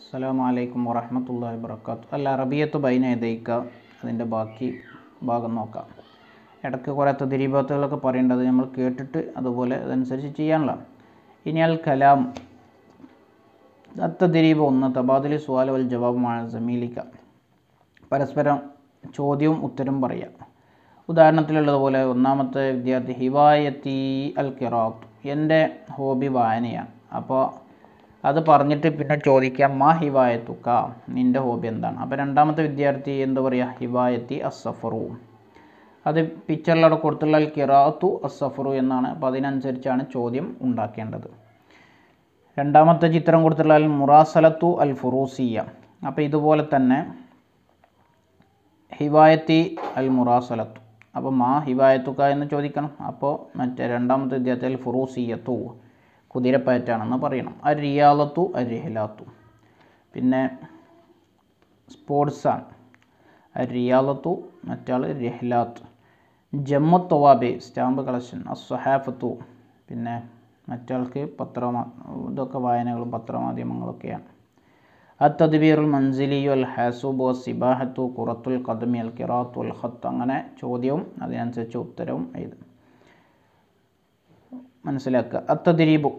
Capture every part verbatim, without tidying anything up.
അസ്സലാമു അലൈക്കും വറഹ്മത്തുള്ളാഹി വബറകാതുഹു. അൽ അറബിയ്യത്ത് ബൈന യദൈക അതിൻ്റെ ബാക്കി ഭാഗം നോക്കാം. ഇടയ്ക്ക് കുറേ തദ്രീബാത്തുകളൊക്കെ പറയേണ്ടത് നമ്മൾ കേട്ടിട്ട് അതുപോലെ അതനുസരിച്ച് ചെയ്യാനുള്ള. ഇനി അൽ കലാം തദ്രീബ് ഒന്ന് തബാദുൽ സുആൽ വൽ ജവാബ് മഅ സമീലിക, പരസ്പരം ചോദ്യവും ഉത്തരവും പറയാം. ഉദാഹരണത്തിലുള്ളതുപോലെ ഒന്നാമത്തെ വിദ്യാർത്ഥി ഹിവായത്തി അൽ ഖിറാഅത്ത്, എൻ്റെ ഹോബി വായനയാണ്. അപ്പോൾ അത് പറഞ്ഞിട്ട് പിന്നെ ചോദിക്കാം മാ ഹിവായത്തുക, നിൻ്റെ ഹോബി എന്താണ്. അപ്പോൾ രണ്ടാമത്തെ വിദ്യാർത്ഥി എന്താ പറയുക, ഹിവായത്തി അസ്സഫറു, അത് പിക്ചറിലവിടെ കൊടുത്തുള്ള അൽ ഖിറാഅത്തു അസ്സഫറു എന്നാണ്. അപ്പോൾ അതിനനുസരിച്ചാണ് ചോദ്യം ഉണ്ടാക്കേണ്ടത്. രണ്ടാമത്തെ ചിത്രം കൊടുത്തുള്ള അൽ മുറാസലത്തു അൽ ഫുറൂസിയ, അപ്പോൾ ഇതുപോലെ തന്നെ ഹിവായത്തി അൽ മുറാസലത്തു, അപ്പോൾ മാ ഹിവായത്തുക എന്ന് ചോദിക്കണം. അപ്പോൾ മറ്റേ രണ്ടാമത്തെ വിദ്യാർത്ഥി അൽ ഫുറൂസിയത്തു, കുതിരപ്പയറ്റാണെന്ന് പറയണം. അൽ റിയാലത്തു അൽ റിഹ്ലാത്തു, പിന്നെ സ്പോർട്സാണ്. അൽ റിയാലത്തു, മറ്റാൾ റിഹ്ലാത്ത്. ജമ്മു തവാബി, സ്റ്റാമ്പ് കളക്ഷൻ. അസ്സഹാഫത്തു, പിന്നെ മറ്റാൾക്ക് പത്രമാ ഇതൊക്കെ വായനകളും പത്രമാധ്യമങ്ങളൊക്കെയാണ്. അൽ തദ്ബീറുൽ മൻസിലിയു അൽ ഹാസുബു സിബാഹത്തു ഖുറത്തുൽ ഖദമി അൽ ഖിറാഅത്തു അൽ ഖത്ത്. അങ്ങനെ ചോദ്യവും അതിനനുസരിച്ച് ഉത്തരവും എഴുതും. മനസ്സിലാക്കുക. അത്തദ്രീബു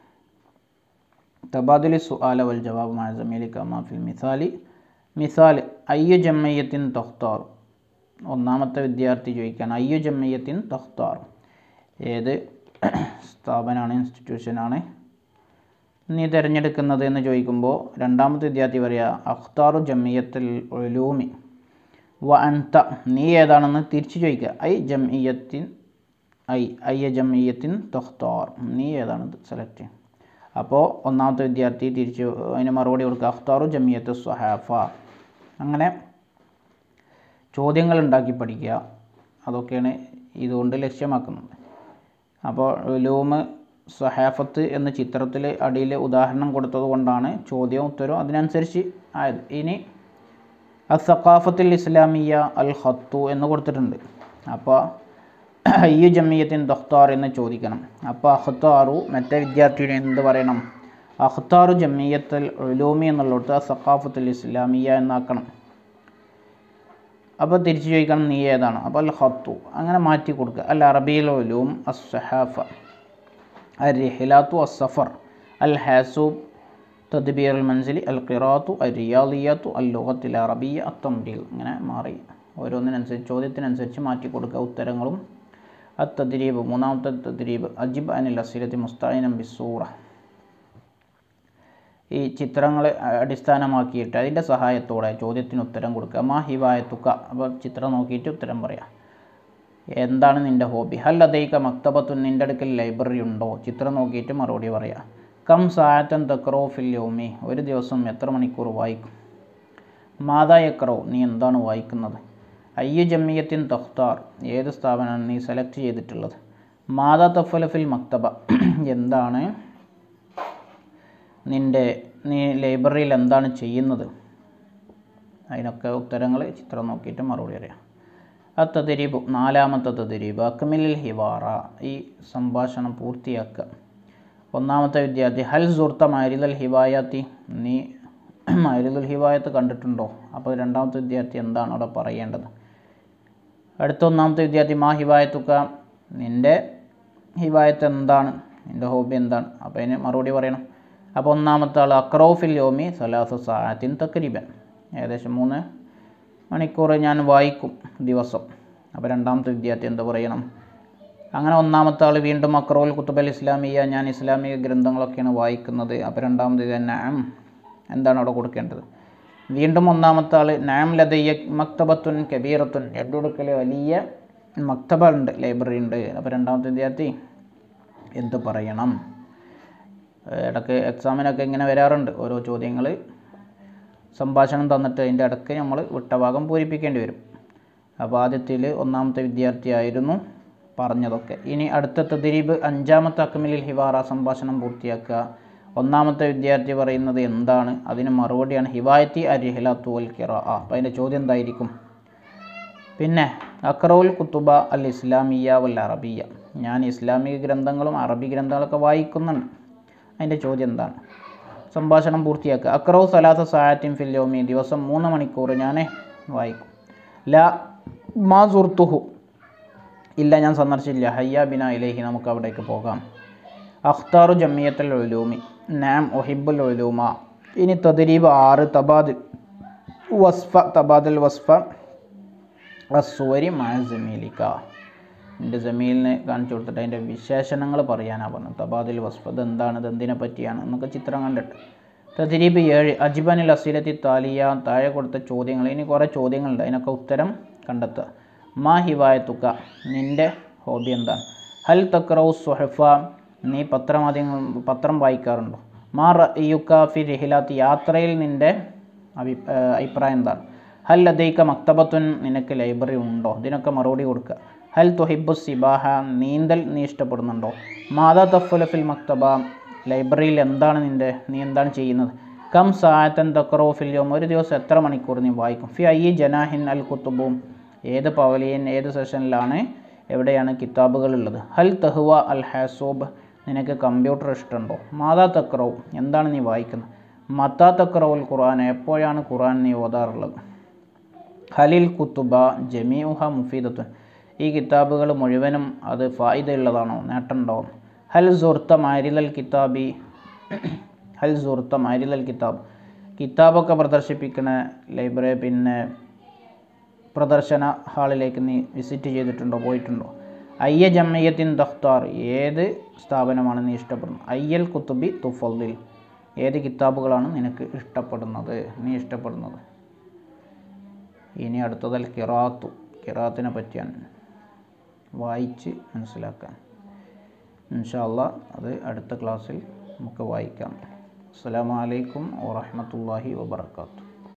തബാദുലി സുആല വൽ ജവാബ് മഅ സമീലിക മാ ഫിൽ മിസാലി. മിസാൽ അയ്യു ജമ്മയ്യത്തിൻ തഖ്താർ, ഒന്നാമത്തെ വിദ്യാർത്ഥി ചോദിക്കാൻ അയ്യു ജമ്മയ്യത്തിൻ തഖ്താർ, ഏത് സ്ഥാപനമാണ്, ഇൻസ്റ്റിറ്റ്യൂഷനാണ് നീ തിരഞ്ഞെടുക്കുന്നത് എന്ന് ചോദിക്കുമ്പോൾ രണ്ടാമത്തെ വിദ്യാർത്ഥി പറയുക അഖ്താറു ജമ്മിയത്തുൽ ഉലൂമി വ അൻത, നീ ഏതാണെന്ന് തിരിച്ചു ചോദിക്കുക. ഐ ജംഇയ്യത്തിൻ ഐ അയ്യ ജംഇയ്യത്തിൻ തഖ്താർ, നീ ഏതാണത് സെലക്ട് ചെയ്യുക. അപ്പോൾ ഒന്നാമത്തെ വിദ്യാർത്ഥി തിരിച്ച് അതിന് മറുപടി കൊടുക്കുക അഖ്താറു ജംഇയ്യത്തു സ്വഹാഫ. അങ്ങനെ ചോദ്യങ്ങൾ ഉണ്ടാക്കി പഠിക്കുക, അതൊക്കെയാണ് ഇതുകൊണ്ട് ലക്ഷ്യമാക്കുന്നത്. അപ്പോൾ ഉലൂമ് സഹാഫത്ത് എന്ന ചിത്രത്തിൽ അടിയിൽ ഉദാഹരണം കൊടുത്തത് കൊണ്ടാണ് ചോദ്യവും ഉത്തരവും അതിനനുസരിച്ച് ആയത്. ഇനി അൽ സഖാഫത്തുൽ ഇസ്ലാമിയ അൽ ഖത്തു എന്ന് കൊടുത്തിട്ടുണ്ട്. അപ്പോൾ അയ്യു ജമ്മിയത്തിൻ തഖ്താർ എന്ന് ചോദിക്കണം. അപ്പോൾ അഖ്താറു, മറ്റേ വിദ്യാർത്ഥിയുടെ എന്ത് പറയണം, അഖ്താറു ജമ്മിയത്തുൽ ഉലൂമി എന്നുള്ളത് സഖാഫത്തുൽ ഇസ്ലാമിയ എന്നാക്കണം. അപ്പോൾ തിരിച്ചു ചോദിക്കണം നീ ഏതാണ്. അപ്പോൾ അൽ ഖത്തു അങ്ങനെ മാറ്റി കൊടുക്കുക. അൽ അറബിയുൽ ഉലൂം അസ്സഹാഫ അൽ റിഹ്ലാത്തു അസ്സഫർ അൽ ഹാസൂബ് തദ്ബീറുൽ മൻസിലി അൽ ഖിറാഅത്തു അൽ റിയാദിയത്തു അൽ ലുഗത്തുൽ അറബിയ്യ അത്തംബീൽ. ഇങ്ങനെ മാറി ഓരോന്നിനനുസരിച്ച് ചോദ്യത്തിനനുസരിച്ച് മാറ്റി കൊടുക്കുക ഉത്തരങ്ങളും. അത്തദ്രീബ് മൂന്നാമത്തെ തദ്രീബ് അജിബ് അനിൽ അസിലത്തി മുസ്തഈനം ബിസ്സൂറ, ഈ ചിത്രങ്ങളെ അടിസ്ഥാനമാക്കിയിട്ട് അതിൻ്റെ സഹായത്തോടെ ചോദ്യത്തിന് ഉത്തരം കൊടുക്കുക. മാ ഹിവായത്തുക, അപ്പോൾ ചിത്രം നോക്കിയിട്ട് ഉത്തരം പറയാം. എന്താണ് നിൻ്റെ ഹോബി. ഹൽ ലദൈക മക്തബത്തുൻ, നിൻ്റെ അടുക്കൽ ലൈബ്രറി ഉണ്ടോ, ചിത്രം നോക്കിയിട്ട് മറുപടി പറയാം. കം സഅതൻ തഖ്റഉ ഫിൽ യൗമി, ഒരു ദിവസം എത്ര മണിക്കൂർ വായിക്കും. മാദാ യഖ്റഉ, നീ എന്താണ് വായിക്കുന്നത്. അയ്യു ജമ്മിയത്തിൻ തഖ്താർ, ഏത് സ്ഥാപനമാണ് നീ സെലക്ട് ചെയ്തിട്ടുള്ളത്. മാദാ തഫ്അലു ഫിൽ മക്തബ, എന്താണ് നിൻ്റെ നീ ലൈബ്രറിയിൽ എന്താണ് ചെയ്യുന്നത്. അതിനൊക്കെ ഉത്തരങ്ങൾ ചിത്രം നോക്കിയിട്ട് മറുപടി അറിയാം. അത്തദ്രീബ് നാലാമത്തെ തദ്രീബ് അക്മിലിൽ ഹിവാറ, ഈ സംഭാഷണം പൂർത്തിയാക്കുക. ഒന്നാമത്തെ വിദ്യാർത്ഥി ഹൽ സുർത്ത മാരിദൽ ഹിവായത്തി, നീ മാരിദുൽ ഹിവായത്ത് കണ്ടിട്ടുണ്ടോ. അപ്പോൾ രണ്ടാമത്തെ വിദ്യാർത്ഥി എന്താണ് അവിടെ പറയേണ്ടത്. അടുത്ത ഒന്നാമത്തെ വിദ്യാർത്ഥി മാ ഹിവായത്തുക, നിൻ്റെ ഹിവായത്ത് എന്താണ്, നിൻ്റെ ഹോബി എന്താണ്. അപ്പോൾ അതിന് മറുപടി പറയണം. അപ്പോൾ ഒന്നാമത്തെ ആൾ അഖ്റഉ ഫിൽ യൗമി സലാസു സഅത്തിൻ തഖ്രീബൻ, ഏകദേശം മൂന്ന് മണിക്കൂർ ഞാൻ വായിക്കും ദിവസം. അപ്പോൾ രണ്ടാമത്തെ വിദ്യാർത്ഥി എന്ത് പറയണം. അങ്ങനെ ഒന്നാമത്തെ ആൾ വീണ്ടും അഖ്റഉൽ കുത്തുബൽ ഇസ്ലാമിയ, ഞാൻ ഇസ്ലാമിക ഗ്രന്ഥങ്ങളൊക്കെയാണ് വായിക്കുന്നത്. അപ്പോൾ രണ്ടാമത് നഅം, എന്താണ് അവിടെ കൊടുക്കേണ്ടത്. വീണ്ടും ഒന്നാമത്തെ ആൾ നഅം ലദയ്യ മക്തബത്തുൻ കബീറത്തുൻ, എൻ്റെ അടുക്കൽ വലിയ മക്തബ ഉണ്ട്, ലൈബ്രറി ഉണ്ട്. അപ്പോൾ രണ്ടാമത്തെ വിദ്യാർത്ഥി എന്ത് പറയണം. ഇടയ്ക്ക് എക്സാമിനൊക്കെ ഇങ്ങനെ വരാറുണ്ട് ഓരോ ചോദ്യങ്ങൾ, സംഭാഷണം തന്നിട്ട് അതിൻ്റെ ഇടയ്ക്ക് നമ്മൾ വിട്ട ഭാഗം പൂരിപ്പിക്കേണ്ടി വരും. അപ്പോൾ ആദ്യത്തിൽ ഒന്നാമത്തെ വിദ്യാർത്ഥിയായിരുന്നു പറഞ്ഞതൊക്കെ. ഇനി അടുത്ത തദ്രീബ് അഞ്ചാമത്തെ അക്മിലിൽ ഹിവാറ, സംഭാഷണം പൂർത്തിയാക്കുക. ഒന്നാമത്തെ വിദ്യാർത്ഥി പറയുന്നത് എന്താണ്, അതിന് മറുപടിയാണ് ഹിവായത്തി അൽ റിഹ്ലാത്തു വൽ ഖിറാഅ. അപ്പോൾ അതിൻ്റെ ചോദ്യം എന്തായിരിക്കും. പിന്നെ അഖ്റഉൽ കുത്തുബ അൽ ഇസ്ലാമിയ വൽ അറബിയ്യ, ഞാൻ ഇസ്ലാമിക ഗ്രന്ഥങ്ങളും അറബി ഗ്രന്ഥങ്ങളൊക്കെ വായിക്കുന്നുണ്ട്. അതിൻ്റെ ചോദ്യം എന്താണ്. സംഭാഷണം പൂർത്തിയാക്കുക. അക്രൗ സലാത്ത സായത്തിൻ ഫിൽ യൗമി, ദിവസം മൂന്ന് മണിക്കൂർ ഞാൻ വായിക്കും. ല മാ സുർത്തുഹു, ഇല്ല ഞാൻ സന്ദർശിച്ചില്ല. ഹയ്യ ബിന ഇലൈഹി, നമുക്ക് അവിടേക്ക് പോകാം. അഖ്താറു ജമിയത്തുൽ ഉലൂമി, നാം ഒഹിബുൽ ഉലൂമ. ഇനി തദ്രീബ് ആറ്, തബാദിൽ വസ്ഫ, തബാദിൽ വസ്ഫ അസ്സുവരി മഅ ജമീലിക. എൻ്റെ ജമീലിനെ കാണിച്ചു കൊടുത്തിട്ട് അതിൻ്റെ വിശേഷണങ്ങൾ പറയാനാണ് പറഞ്ഞത്. തബാദിൽ വസ്ഫ, ഇത് എന്താണ്, ഇത് എന്തിനെ പറ്റിയാണ് എന്നൊക്കെ ചിത്രം കണ്ടിട്ട്. തദ്രീബ് ഏഴ്, അജിബനിൽ അസീലത്തി താലിയ, താഴെ കൊടുത്ത ചോദ്യങ്ങൾ. ഇനി കുറേ ചോദ്യങ്ങളുണ്ട്, അതിനൊക്കെ ഉത്തരം കണ്ടെത്തുക. മാ ഹിവായത്തുക്ക, നിൻ്റെ ഹോബി എന്താണ്? ഹൽ തക്റൗ സുഹഫ, നീ പത്രമാധ്യമങ്ങൾ പത്രം വായിക്കാറുണ്ടോ? മാ റഅയുക ഫി റിഹിലാത്തി, യാത്രയിൽ നിൻ്റെ അഭി അഭിപ്രായം എന്താണ്? ഹൽ ലദൈക മക്തബത്തുൻ, നിനക്ക് ലൈബ്രറി ഉണ്ടോ? ഇതിനൊക്കെ മറുപടി കൊടുക്കുക. ഹൽ തുഹിബു സിബാഹ, നീന്തൽ നീ ഇഷ്ടപ്പെടുന്നുണ്ടോ? മാതാ തഫ്അലു ഫിൽ മക്തബ, ലൈബ്രറിയിൽ എന്താണ് നിൻ്റെ നീ എന്താണ് ചെയ്യുന്നത്? കം സാഅത്തൻ തഖറഉ ഫിൽ യൗം, ഒരു ദിവസം എത്ര മണിക്കൂർ നീ വായിക്കും? ഫി അയ്യി ജനാഹിൻ അൽ കുത്തുബു, ഏത് പവലിയൻ ഏത് സെഷനിലാണ് എവിടെയാണ് കിതാബുകൾ ഉള്ളത്? ഹൽ തഹ്വ അൽ ഹാസൂബ്, നിനക്ക് കമ്പ്യൂട്ടർ ഇഷ്ടമുണ്ടോ? മാതാ തഖറഉ, എന്താണ് നീ വായിക്കുന്നത്? മത്താ തഖറഉൽ ഖുർആൻ, എപ്പോഴാണ് ഖുർആൻ നീ ഓതാറുള്ളത്? ഹലിൽ കുത്തുബ ജമീഉഹ മുഫീദത്തുൻ, ഈ കിതാബുകൾ മുഴുവനും അത് ഫായിദയുള്ളതാണോ, നേട്ടമുണ്ടോ? ഹൽ സുർത്ത മാരിലൽ കിതാബി, ഹൽ സുർത്ത മാരിലൽ കിതാബ്, കിതാബൊക്കെ പ്രദർശിപ്പിക്കുന്ന ലൈബ്രറി പിന്നെ പ്രദർശന ഹാളിലേക്ക് നീ വിസിറ്റ് ചെയ്തിട്ടുണ്ടോ, പോയിട്ടുണ്ടോ? അയ്യ ജമയത്തിൻ തഖ്താർ, ഏത് സ്ഥാപനമാണ് നീ ഇഷ്ടപ്പെടുന്നത്? അയ്യൽ കുത്തുബി തുഫദ്ദിൽ, ഏത് കിതാബുകളാണ് നിനക്ക് ഇഷ്ടപ്പെടുന്നത് നീ ഇഷ്ടപ്പെടുന്നത്? ഇനി അടുത്തതൽ ഖിറാത്തു, ഖിറാത്തിനെ പറ്റിയാണ് വായിച്ച് മനസ്സിലാക്കാൻ. ഇൻഷാ അല്ലാഹ് അത് അടുത്ത ക്ലാസ്സിൽ നമുക്ക് വായിക്കാം. അസ്സലാമു അലൈക്കും വറഹ്മത്തുള്ളാഹി വബറകാതുഹു.